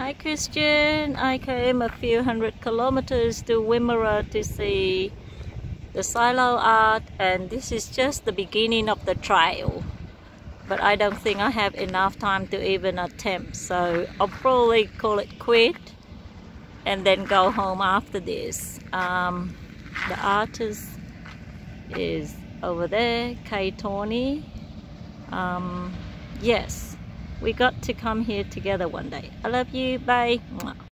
Hi Christian, I came a few hundred kilometers to Wimmera to see the silo art, and this is just the beginning of the trail. But I don't think I have enough time to even attempt, so I'll probably call it quit and then go home after this. The artist is over there, Torney. Yes, we got to come here together one day. I love you, bye.